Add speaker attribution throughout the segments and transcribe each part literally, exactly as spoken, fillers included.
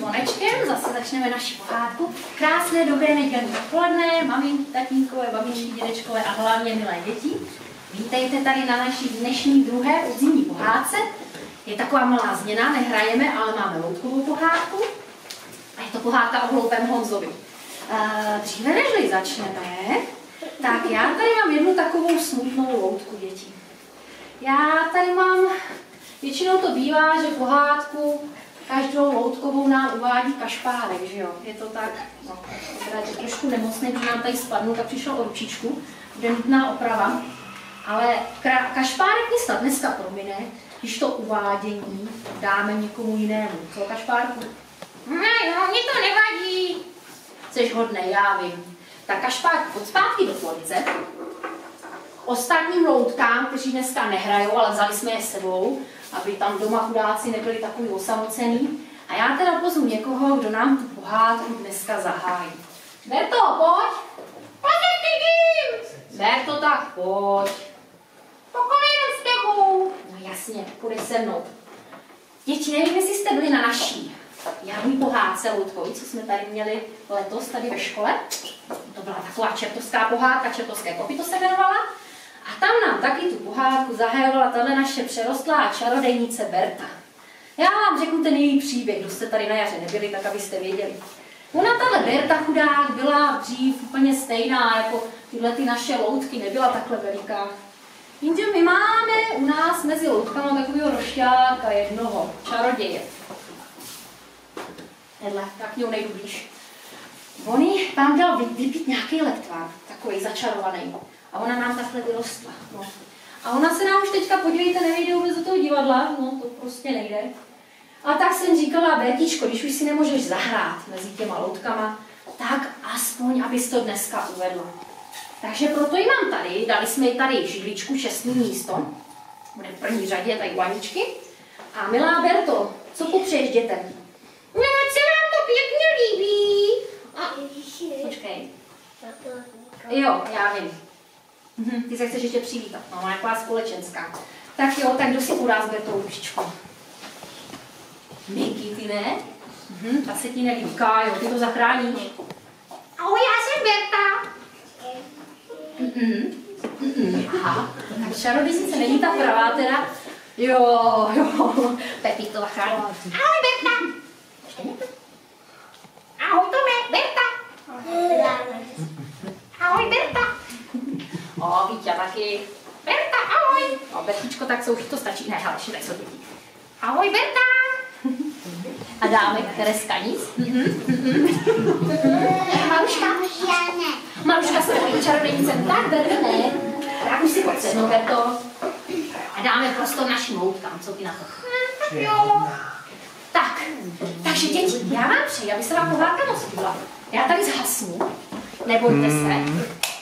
Speaker 1: zvonečkem, zase začneme naši pohádku. Krásné, dobré nedělní odpoledne, mami, tatínkové, babičky, dědečkové a hlavně milé děti. Vítejte tady na naší dnešní druhé podzimní pohádce. Je taková malá změna, nehrajeme, ale máme loutkovou pohádku. A je to pohádka o hloupém Honzovi. Dříve než začneme, tak já tady mám jednu takovou smutnou loutku, děti. Já tady mám, většinou to bývá, že pohádku každou loutkovou nám uvádí Kašpárek, že jo? Je to tak, no, teda je trošku nemocný, když nám tady spadnu, tak přišel o ručičku, bude nutná oprava. Ale Kašpárek mi snad dneska promine, když to uvádění dáme někomu jinému. Co, Kašpárku? Ne, no, mě to nevadí. Jseš hodnej, já vím. Tak Kašpárku, pojď zpátky do police. Ostatním loutkám, kteří dneska nehrajou, ale vzali jsme je s sebou, aby tam doma chudáci nebyli takový osamocený. A já teda pozvu někoho, kdo nám tu pohádku dneska zahájí. Berto, pojď! Pojď, vidím! Berto, tak pojď. Pokolím s tebou. No jasně, půjde se mnou. Děti, nevím, jestli jste byli na naší jarní pohádce loutkový, co jsme tady měli letos tady ve škole. To byla taková čertovská pohádka, čertovské kopyto se jmenovala. A tam nám taky tu pohádku zahajovala tahle naše přerostlá čarodejnice Berta. Já vám řeknu ten její příběh, kdo jste tady na jaře nebyli, tak abyste věděli. Ona, tahle Berta chudák, byla dřív úplně stejná, jako tyhle ty naše loutky, nebyla takhle veliká. Jenže my máme u nás mezi loutkama takového rošťáka jednoho, čaroděje. Edle, tak něho nejdu blíž. On jí vám dal vypít nějaký lektvar, takový začarovaný. A ona nám takhle vyrostla. No. A ona se nám už teďka, podívejte, nevejde vůbec do toho divadla, no to prostě nejde. A tak jsem říkala, Bertičko, když už si nemůžeš zahrát mezi těma loutkama, tak aspoň, abys to dneska uvedla. Takže proto ji mám tady, dali jsme ji tady židličku, šestý místo. Bude v první řadě, tady u Aničky. A milá Berto, co popřeješ dětem? No, se vám to pěkně líbí. A... Počkej. Jo, já vím. Mhm, ty se chceš ještě přivítat, no, má taková společenská. Tak jo, tak kdo si udá s Bertou ručičkou? Miky, ty ne? Mhm, ta se ti nelíbí. Kájo, ty to zachráníš. Ahoj, já jsem Berta. Mhm, mhm, aha, tak čarodějnice není ta pravá teda. Jo, jo, Pepík to zachrání. Ahoj, Berta. Ahoj, Tome, Berta. Ahoj, Berta. O, Vítě taky. Berta, ahoj. O, Bertičko, tak se už to stačí. Ne, hele, ještě tak jsou děti. Ahoj, Berta. A dáme Tereska nic. Maruška. Maruška se bojí čarodějnice. Tak, Berta, ne. Tak už si pojď sednout, Berto. A dáme prostor našim loutkám. Co ty na to? Tak jo. Tak, takže děti, já vám přeji, aby se vám pohádka moc líbila. Já tady zhasnu. Nebojte se.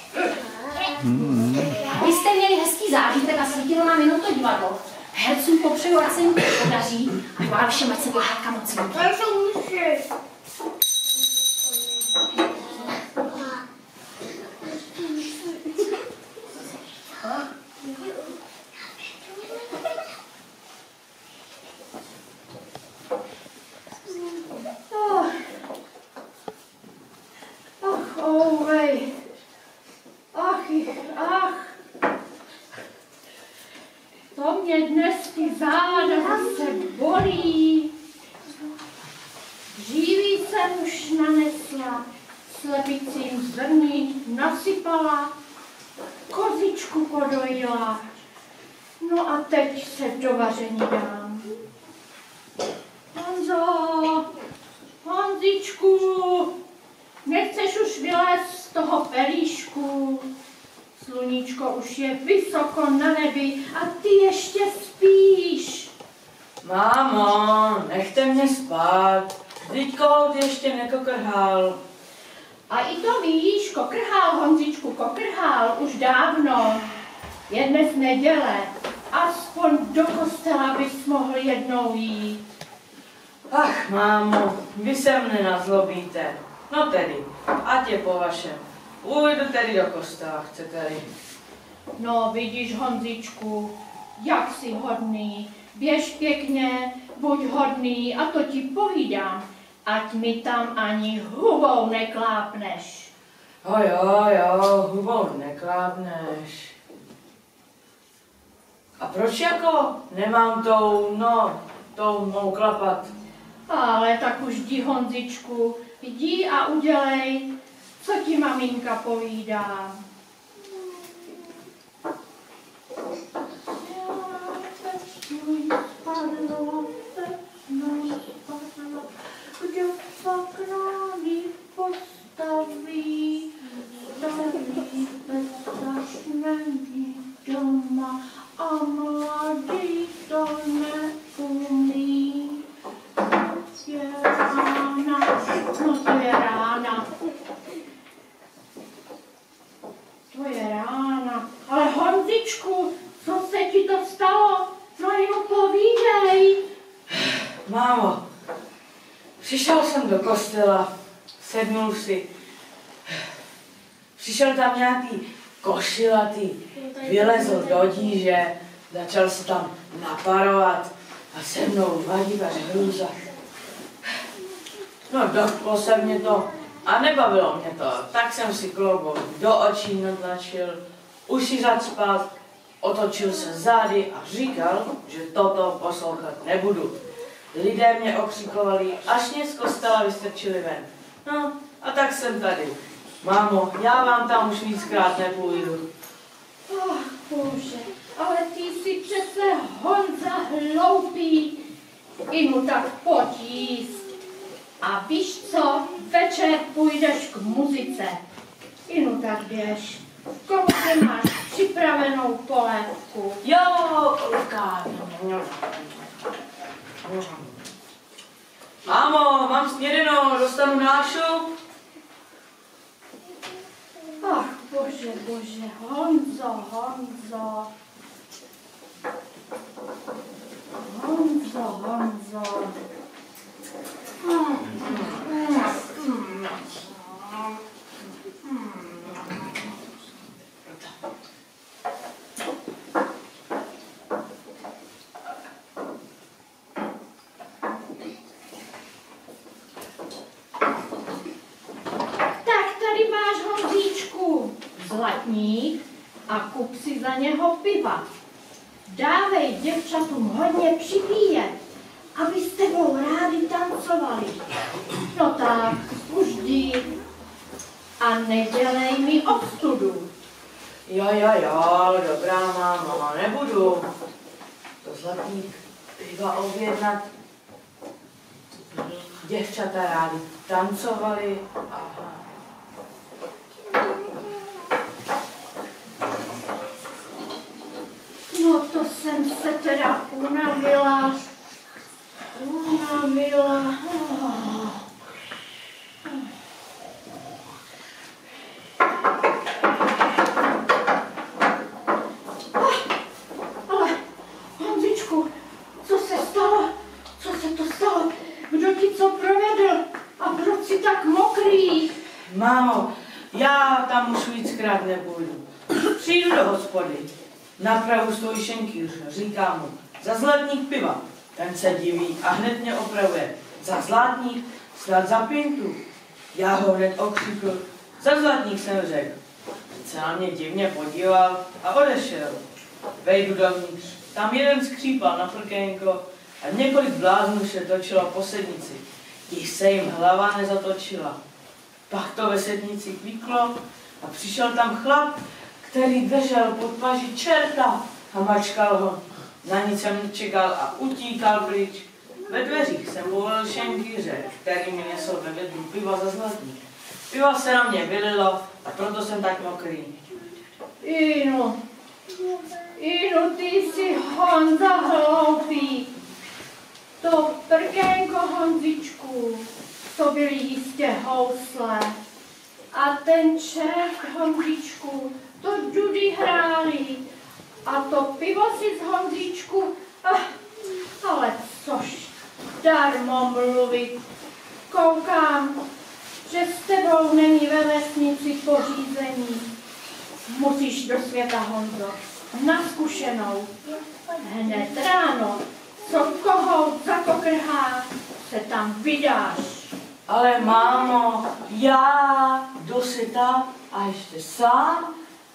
Speaker 1: Vy jste měli hezký zážitek a svítilo nám jenom to divadlo. Hercům popřeju, ať se jim to podaří a vám všem, ať se pohádka moc líbí. To jsou muži.
Speaker 2: To mě dnes ty záda zase bolí. Dříví jsem už nanesla, slepicím zrní nasypala, kozičku podojila. No a teď se do vaření dám. Honzo, Honzičku, nechceš už vylézt z toho pelíšku? Sluníčko už je vysoko na nebi a ty ještě spíš.
Speaker 3: Mámo, nechte mě spát. Vždyť kohout ještě nekokrhal.
Speaker 2: A i to víš, kokrhal, Honzičku, kokrhal už dávno. Je dnes neděle, aspoň do kostela bys mohl jednou jít.
Speaker 3: Ach, mámo, vy se mne nazlobíte. No tedy, ať je po vašem. Půjdu tedy do kostela, chcete-li.
Speaker 2: No vidíš, Honzičku, jak jsi hodný. Běž pěkně, buď hodný a to ti povídám. ať mi tam ani hubou neklápneš.
Speaker 3: Jo, jo, jo, hubou neklápneš. A proč jako nemám tou, no, tou mou klapat?
Speaker 2: Ale tak už jdi, Honzičku, jdi a udělej, co ti maminka povídá. Kde pak rádi postaví, staví beztažný doma a mladý to neumí. Je rána, no to je rána. To je rána. Ale Honzičku, co se ti to stalo? No jenom povídej.
Speaker 3: Mámo, přišel jsem do kostela, sednul si. Přišel tam nějaký košilatý, vylezl do díže, začal se tam naparovat a se mnou vadit až hrůza. No, dotklo se mě to a nebavilo mě to, tak jsem si klobouk do očí natlačil, uši zacpal, otočil se zády a říkal, že toto poslouchat nebudu. Lidé mě okřikovali, až mě z kostela vystrčili ven. No, a tak jsem tady. Mámo, já vám tam už víckrát nepůjdu.
Speaker 2: Ach, bože, ale ty jsi přece Honza hloupý. Inu, tak pojď jíst. A víš co, večer půjdeš k muzice. Inu, tak běž. V komodě máš připravenou polévku.
Speaker 3: Jo, Luka. Mámo, mám snědeno, dostanu nášup?
Speaker 2: Ach, bože, bože, Honzo, Honzo. Honzo, Honzo. Hmm. Hmm. Hmm. Zlatník a kup si za něho piva. Dávej děvčatům hodně připíjet, aby s tebou rádi tancovali. No tak, už jdi a nedělej mi ostudu.
Speaker 3: Jo, jo, jo, dobrá mámo, nebudu. To Zlatník piva objednat. Děvčata rádi tancovali. Aha.
Speaker 2: No to jsem se teda unavila. Unavila. Oh. Ale, Honzičku, co se stalo? Co se to stalo? Kdo ti co provedl? A proč jsi tak mokrý?
Speaker 3: Mámo, já tam už víckrát nepůjdu. Přijdu do hospody. Na prahu stojí šenkýř, říká mu, za Zlatník piva. Ten se diví a hned mě opravuje. Za Zlatník, snad za pintu. Já ho hned okřikl. Za Zlatník jsem řekl. Teď se na mě divně podíval a odešel. Vejdu dovnitř. Tam jeden skřípal na prkénko a několik bláznů se točilo po sednici. Když se jim hlava nezatočila. Pak to ve sednici kvíklo a přišel tam chlap, který držel pod paží čerta a mačkal ho. Na nic jsem nečekal a utíkal pryč. Ve dveřích jsem povolil šenkýře, který mi nesl ve vedru piva za Zlatník. Piva se na mě vylilo a proto jsem tak mokrý.
Speaker 2: Inu, Inu, ty jsi Honza hloupý. To prkénko, Honzičku, to byly jistě housle. A ten čert, Honzičku, to dudy hráli. A to pivo si z Honzičku, ah, ale což, darmo mluvit. Koukám, že s tebou není ve vesnici pořízení. Musíš do světa, Honzo, na zkušenou. Hned ráno co kohout zakokrhá, se tam vydáš.
Speaker 3: Ale mámo, já jdu si tam a ještě sám.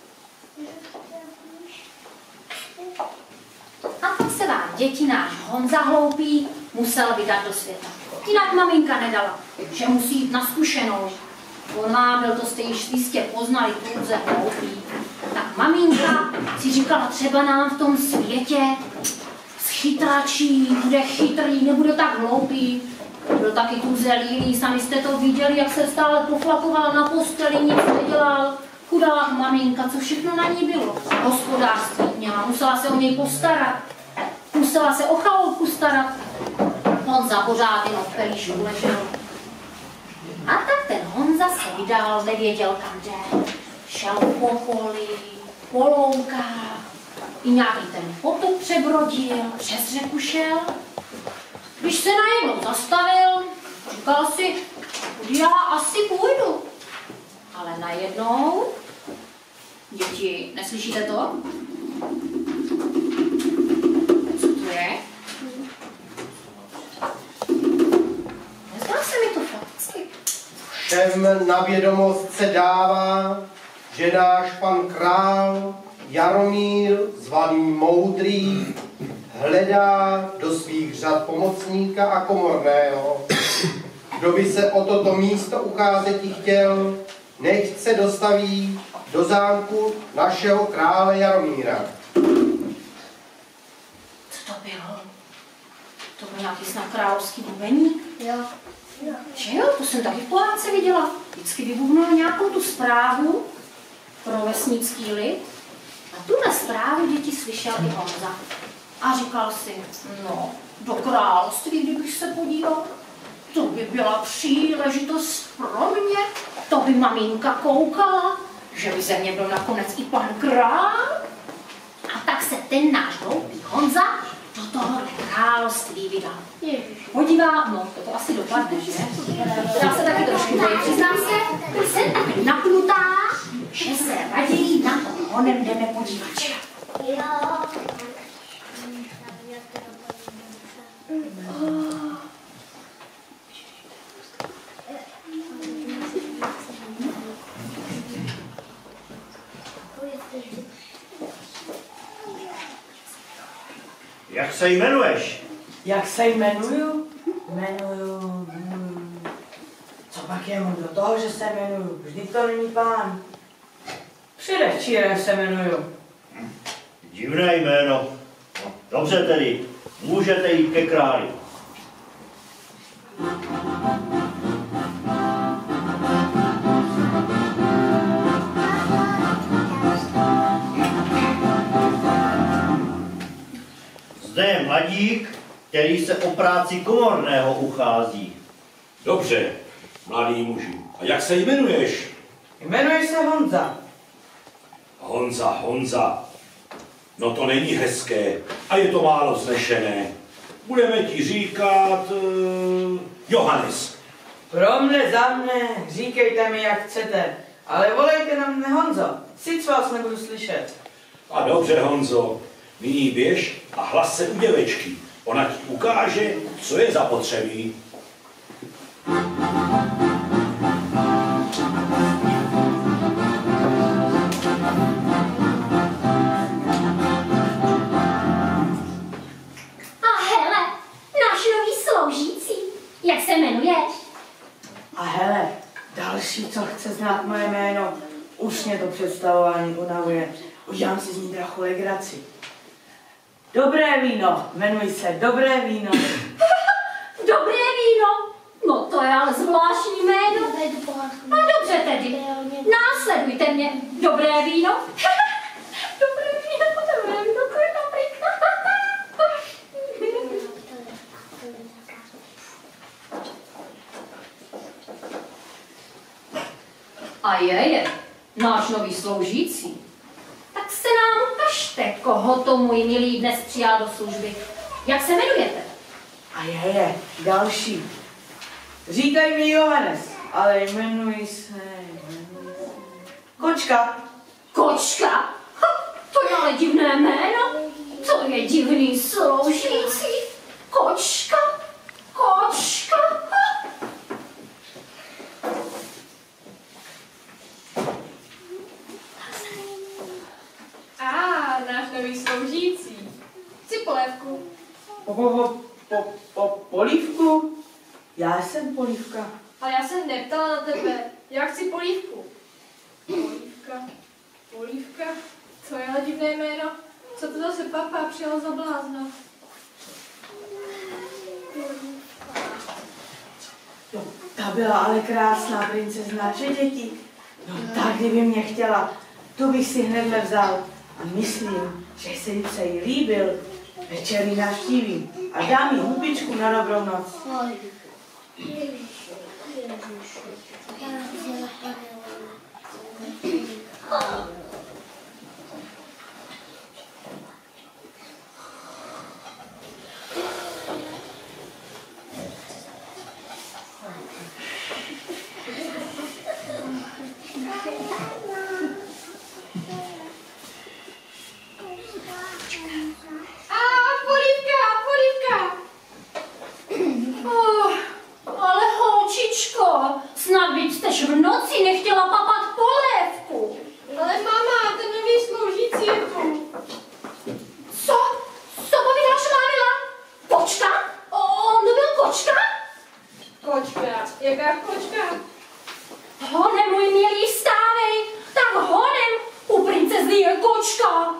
Speaker 1: A tak se vám děti náš Honza hloupý musel vydat do světa. Jinak maminka nedala, že musí jít na zkušenou. On vám byl to jste již jistě poznali, pouze hloupý. Tak maminka si říkala, třeba nám v tom světě schytračí, bude chytrý, nebude tak hloupý. Byl taky kuzelíný, sami jste to viděli, jak se stále poflakoval na posteli, nic nedělal. Chudá maminka, co všechno na ní bylo. Hospodářství měla, musela se o něj postarat. Musela se o chaloupku starat. Honza pořád jenom v pelíšku ležel. A tak ten Honza se vydal, nevěděl kam jde. Šel po poli, po loukách. I nějaký ten potok přebrodil, přes řeku šel. Když se najednou zastavil, říkal si, kudy já asi půjdu. Ale najednou, děti, neslyšíte to? Co to je? Nezdá se mi to fakticky.
Speaker 4: Všem na vědomost se dává, že náš pan král Jaromír, zvaný Moudrý, hledá do svých řad pomocníka a komorného. Kdo by se o toto místo ucházet chtěl, nechť se dostaví do zámku našeho krále Jaromíra.
Speaker 1: Co to bylo? To byl nějaký snad královský bubeník?
Speaker 2: Jo.
Speaker 1: Jo. Že jo, to jsem taky v pohádce viděla. Vždycky vybuchnul nějakou tu zprávu pro vesnický lid. A tuhle zprávu děti slyšel i Honza. A říkal si, no, do království, kdybych se podíval, to by byla příležitost pro mě. To by maminka koukala, že by ze mě byl nakonec i pan král. A tak se ten náš hloupý Honza do tohohle království vydal. Podívá, no, to, to asi dopadne, že? Já se taky trošku bojím, přiznám se, jsem tak napnutá, že se raději na to honem jdeme podívat.
Speaker 5: Jak se jmenuješ?
Speaker 3: Jak se jmenuju? Jmenuju... Hmm. Co pak je mu do toho, že se jmenuju? Vždyť to není pán. Předevčírem se jmenuju.
Speaker 5: Divné jméno. No, dobře tedy, můžete jít ke králi. Zde je mladík, který se o práci komorného uchází.
Speaker 6: Dobře, mladý muži. A jak se jmenuješ?
Speaker 3: Jmenuji se Honza.
Speaker 6: Honza, Honza. No to není hezké a je to málo vznešené. Budeme ti říkat uh, Johannes.
Speaker 3: Pro mne, za mne, říkejte mi, jak chcete. Ale volejte na mne Honzo, sic vás nebudu slyšet.
Speaker 6: A dobře, Honzo, nyní běž a hlas se u děvečky. Ona ti ukáže, co je zapotřebí.
Speaker 1: A hele, náš nový sloužící, jak se jmenuješ?
Speaker 3: A hele, další, co chce znát moje jméno, už mě to představování unavuje. Udělám si z ní trochu legraci. Dobré víno, jmenuji se Dobré víno.
Speaker 1: Dobré víno? No to je ale zvláštní jméno. No dobře tedy, následujte mě. Dobré víno? Dobré víno, dobré víno, to je dobrý. A je, je, náš nový sloužící. Tak se nám ukažte, koho to můj milý dnes přijal do služby. Jak se jmenujete?
Speaker 3: A je, je, další. Říkají mi Johannes, ale jmenuji se... Jmenuji se... Kočka.
Speaker 1: Kočka? Ha, to je ale divné jméno. To je divný sloužící.
Speaker 2: Kočka, kočka. A náš nový sloužící. Chci polévku.
Speaker 3: Po, po, po, po, po, polívku? Já jsem polívka.
Speaker 2: Ale já jsem neptala na tebe. Já chci polívku. Polívka, polívka. To je ale divné jméno. Co to zase papa přijal za blázna?
Speaker 3: No, ta byla ale krásná princezna, že děti? No tak, kdyby mě chtěla, to bych si hned vzal. A myslím, že se jí se jí líbil. Večer ji navštívím a dám jí hubičku na dobrou noc.
Speaker 2: Snad byť jstež v noci nechtěla papat polévku. Ale mama, ten nový sloužící je tu. Co? Co povídáš, Mávila? Kočka? On to byl kočka? Kočka? Jaká kočka? Honem, můj milý, vstávej. Tak honem, u princezny je kočka.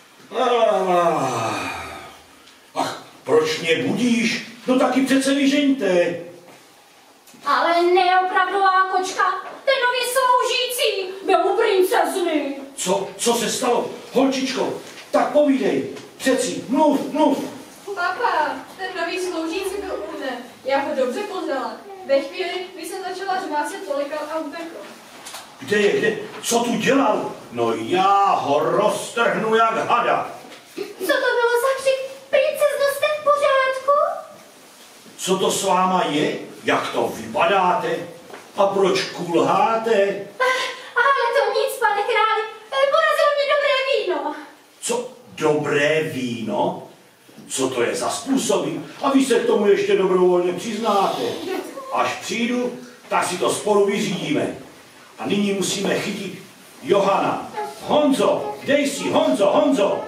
Speaker 6: Ach, proč mě budíš? No taky přece vyžeňte.
Speaker 2: Ale neopravdová kočka, ten nový sloužící byl u princezny.
Speaker 6: Co, co se stalo? Holčičko, tak povídej. Přeci, mluv, mluv.
Speaker 2: Papa, ten nový sloužící byl u mne. Já ho dobře poznala. Ve chvíli, kdy jsem začala řvát, se polikal a utekl.
Speaker 6: Kde je, kde? Co tu dělal? No já ho roztrhnu jak hada.
Speaker 2: Co to bylo za křik? Princezno, jste v pořádku?
Speaker 6: Co to s váma je? Jak to vypadáte? A proč kulháte?
Speaker 2: Ale to nic, pane králi. Porazilo mě dobré víno.
Speaker 6: Co? Dobré víno? Co to je za způsoby? A vy se k tomu ještě dobrovolně přiznáte. Až přijdu, tak si to spolu vyřídíme. A nyní musíme chytit Johana. Honzo, kde jsi? Honzo, Honzo!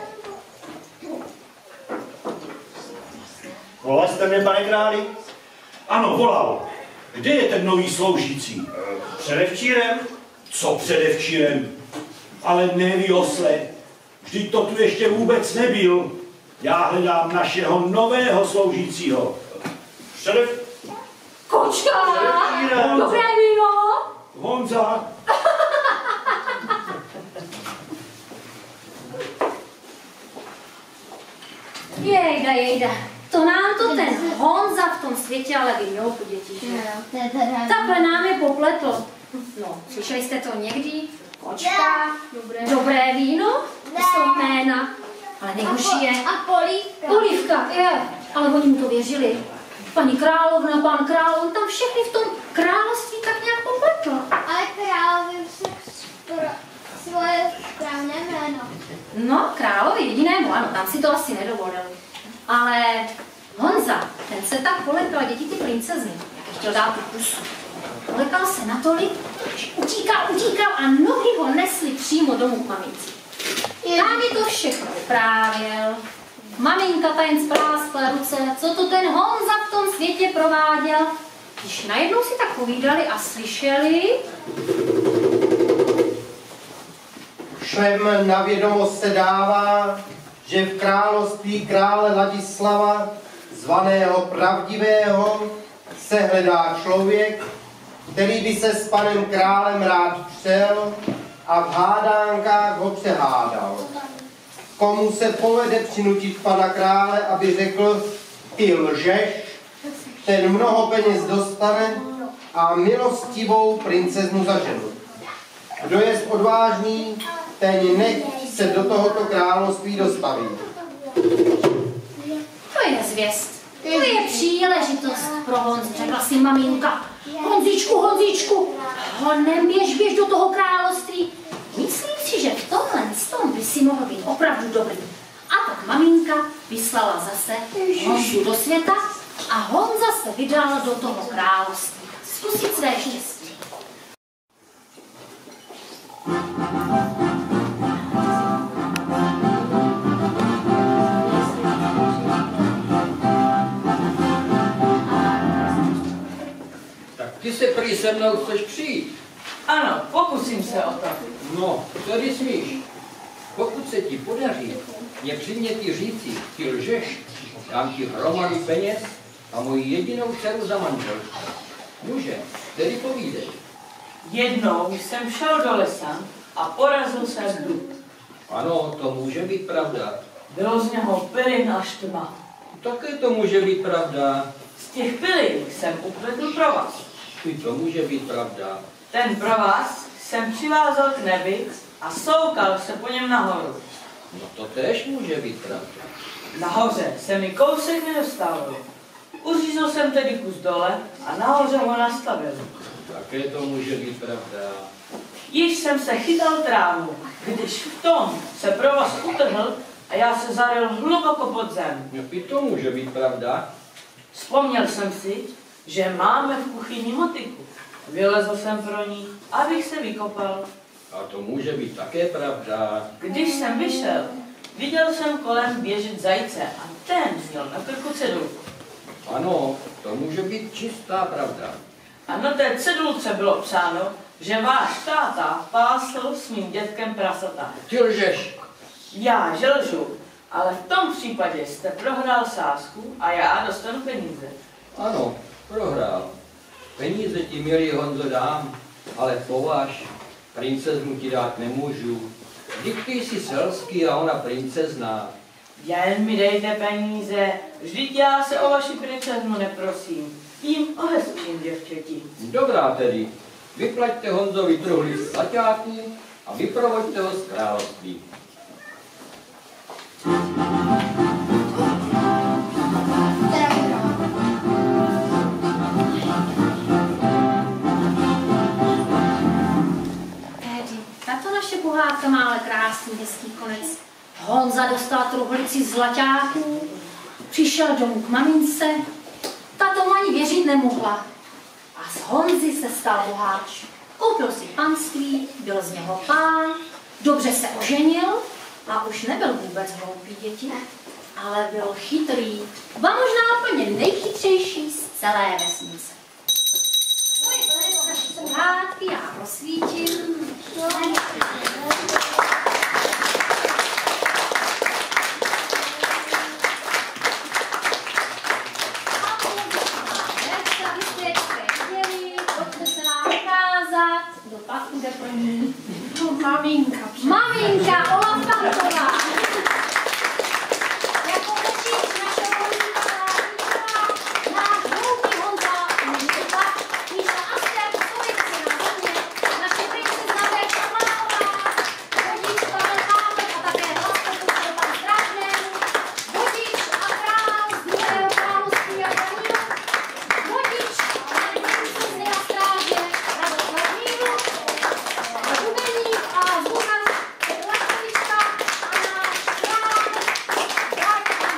Speaker 5: Volal jste mě, pane králi?
Speaker 6: Ano, volal. Kde je ten nový sloužící?
Speaker 5: Předevčírem.
Speaker 6: Co předevčírem? Ale neví osle. Vždyť to tu ještě vůbec nebyl. Já hledám našeho nového sloužícího.
Speaker 5: Předev...
Speaker 2: Kočka!
Speaker 5: Předevčírem.
Speaker 2: Dobré víno!
Speaker 6: Honza!
Speaker 1: Jejda, jejda. To nám to ten Honza v tom světě ale vyňou, děti, že? Takhle nám je popletl. No, slyšeli jste to někdy? Kočka, dobré, dobré víno, to jsou jména. Ale nejhorší je...
Speaker 7: A polívka.
Speaker 1: Polívka, je. Ale oni mu to věřili. Paní královna, pan král, on tam všechny v tom království tak nějak popletl.
Speaker 7: Ale královi řekl svoje správné jméno.
Speaker 1: No, královi jedinému, ano, tam si to asi nedovolili. Ale Honza, ten se tak polekal děti ty princezny, jak chtěl dát tu pusu. Polekal se natolik, že utíkal, utíkal a nohy ho nesly přímo domů k maminci. Tam je to všechno vyprávěl. Maminka ta jen spráskla ruce, co to ten Honza v tom světě prováděl. Když najednou si tak povídali a slyšeli...
Speaker 4: Všem na vědomost se dává, že v království krále Ladislava, zvaného Pravdivého, se hledá člověk, který by se s panem králem rád přel a v hádánkách ho přehádal. Komu se povede přinutit pana krále, aby řekl, ty lžeš, ten mnoho peněz dostane a milostivou princeznu za ženu. Kdo je odvážný, ten nech se do tohoto království dostaví.
Speaker 1: To je zvěst. To je příležitost pro Honzu, řekla si maminka. Honzičku, Honzičku, honem běž, běž do toho království. Myslím si, že v tomhle tom by si mohl být opravdu dobrý. A tak maminka vyslala zase Honzu do světa a Honza se vydal do toho království zkusit své štěstí.
Speaker 8: Tak ty se prý se mnou chceš přijít.
Speaker 3: Ano, pokusím se o to.
Speaker 8: No, tady smíš. Pokud se ti podaří mě přiměti říci, ty lžeš, dám ti hromady peněz a moji jedinou dceru za manželku. Může, tedy povídej.
Speaker 3: Jednou jsem šel do lesa a porazil jsem dub.
Speaker 8: Ano, to může být pravda.
Speaker 3: Bylo z něho pilin až tma.
Speaker 8: Také to může být pravda.
Speaker 3: Z těch pilin jsem upletl provaz.
Speaker 8: I to může být pravda.
Speaker 3: Ten provaz jsem přivázal k nebi a soukal se po něm nahoru.
Speaker 8: No to též může být pravda.
Speaker 3: Nahoře se mi kousek nedostával. Uřízl jsem tedy kus dole a nahoře ho nastavil.
Speaker 8: Také to může být pravda.
Speaker 3: Již jsem se chytal trávu, když v tom se provaz utrhl a já se zaril hluboko pod zem.
Speaker 8: No i to může být pravda.
Speaker 3: Vzpomněl jsem si, že máme v kuchyni motiku. Vylezl jsem pro ní, abych se vykopal.
Speaker 8: A to může být také pravda.
Speaker 3: Když jsem vyšel, viděl jsem kolem běžet zajíce a ten měl na krku cedulku.
Speaker 8: Ano, to může být čistá pravda.
Speaker 3: A na té cedulce bylo psáno, že váš táta pásl s mým dětkem prasata.
Speaker 8: Ty lžeš.
Speaker 3: Já že lžu, ale v tom případě jste prohrál sázku a já dostanu peníze.
Speaker 8: Ano, prohrál. Peníze ti, milý Honzo, dám, ale považ, princeznu ti dát nemůžu. Vždyť ty jsi selský a ona princezná.
Speaker 3: Jen mi dejte peníze, vždyť já se o vaši princeznu neprosím. Tím o hezčím děvčeti.
Speaker 8: Dobrá tedy, vyplaťte Honzovi truhlici zlaťáků a vyprovoďte ho z království.
Speaker 1: Tato naše pohádka má ale krásný, hezký konec. Honza dostal truhlici zlaťáků, přišel domů k mamince, ta tomu ani věřit nemohla. A z Honzy se stal boháč. Koupil si panství, byl z něho pán, dobře se oženil a už nebyl vůbec hloupý děti, ale byl chytrý, ba možná plně nejchytřejší z celé vesnice. To je konec naší pohádky, já prosvítím. Kdo pak jde pro ní?
Speaker 2: No, maminka.
Speaker 1: Maminka Olafantová. Jako řečíš našeho Honzíka, náš hloupý Honza, můžete pak, míša Aster, Sovětce na země, naše princezna Verka Mláková, vodič Pavel Chápek a také hlaskotu do pan Strážnému, vodič a král z Bílého království a Kranílu, vodič a princezny a stráže, Radost Hlavnílu, Bubeník a zvukař Lakovička a náš král Vráťan.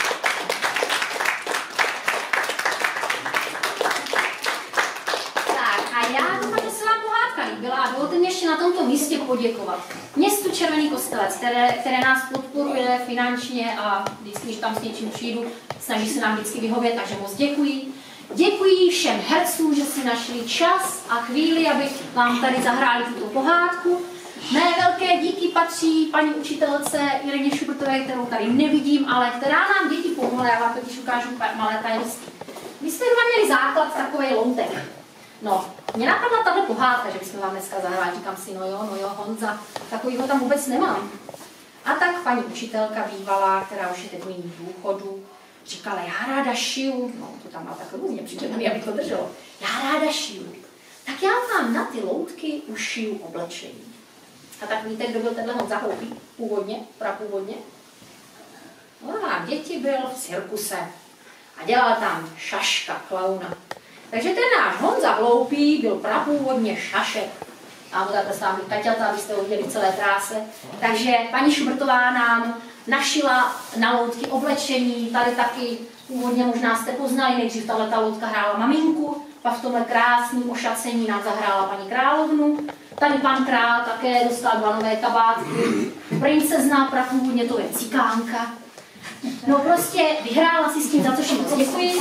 Speaker 1: Tak a já doufám, že se vám pohádka líbila a dovolte mi ještě na tomto místě poděkovat městu Červený Kostelec, které, které nás podporuje finančně a vždycky, když tam s něčím přijdu, snaží se nám vždycky vyhovět, takže moc děkuji. Děkuji všem hercům, že si našli čas a chvíli, aby vám tady zahráli tuto pohádku. Mé velké díky patří paní učitelce Ireně Šubrtové, kterou tady nevidím, ale která nám děti pomohla. Já vám totiž ukážu malé tajemství. Vy jste doma měli základ takovej loutek. No, mě napadla tahle pohádka, že bychom vám dneska zahráli. Říkám si, no jo, no jo, Honza, takovýho tam vůbec nemám. A tak paní učitelka bývalá, která už je teď nyní v důchodu, říkala, já ráda šiju, no to tam má tak různě přičetnaný, aby to drželo, já ráda šiju. Tak já vám na ty loutky ušiju oblečení. A tak víte, kdo byl tenhle Honza hloupý? Původně, prapůvodně? No a děti byl v cirkuse a dělal tam Šaška, klauna. Takže ten náš Honza hloupý byl prapůvodně Šašek. A mu takhle s vámi kaťata, abyste ho viděli v celé tráse. Takže paní Šubrtová nám našila na loutky oblečení, tady taky původně možná jste poznali, nejdřív tato loutka hrála maminku, pak v tomhle krásném ošacení nám zahrála paní královnu. Tady pan král také dostal dva nové kabátky. Princezna, prapůvodně to je cikánka. No prostě vyhrála si s tím, za což moc děkuji.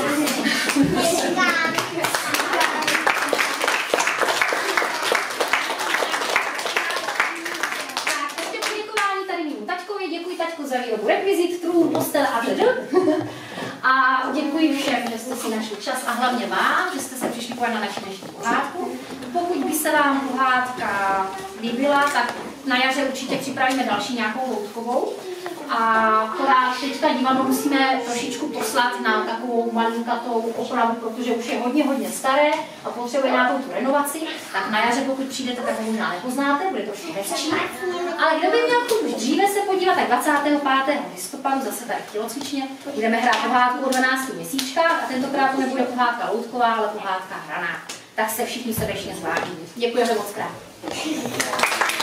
Speaker 1: Tak, ještě poděkování tady mému taťkovi. Děkuji taťku za výrobu rekvizit, trůn, postel a td. A děkuji všem, že jste si našli čas a hlavně vám, že jste se přišli podívat na naši dnešní pohádku. Pokud by se vám pohádka líbila, tak na jaře určitě připravíme další nějakou loutkovou. A akorát teďka divadlo musíme trošičku poslat na takovou malinkatou opravu, protože už je hodně, hodně staré a potřebuje nějakou tu renovaci. Tak na jaře, pokud přijdete, tak ho možná nepoznáte, bude trošku hezčí. Ale kdo by měl chuť už dříve se podívat, tak dvacátého pátého listopadu zase tady v tělocvičně budeme hrát pohádku o dvanácti měsíčkách a tentokrát to nebude pohádka loutková, ale pohádka hraná. Tak se všichni srdečně zváží. Děkujeme moc krát.